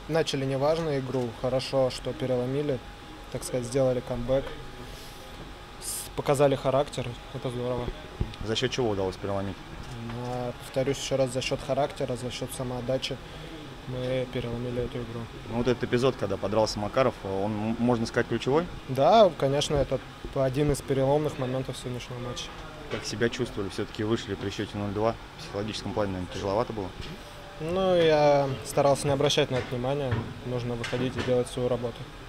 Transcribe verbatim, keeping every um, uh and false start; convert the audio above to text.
начали неважную игру, хорошо, что переломили, так сказать, сделали камбэк, с- показали характер, это здорово. За счет чего удалось переломить? А, повторюсь еще раз, за счет характера, за счет самоотдачи мы переломили эту игру. Ну, вот этот эпизод, когда подрался Макаров, он, м- можно сказать, ключевой? Да, конечно, это один из переломных моментов сегодняшнего матча. Как себя чувствовали? Все-таки вышли при счете ноль-два. В психологическом плане, наверное, тяжеловато было. Ну, я старался не обращать на это внимания, нужно выходить и делать свою работу.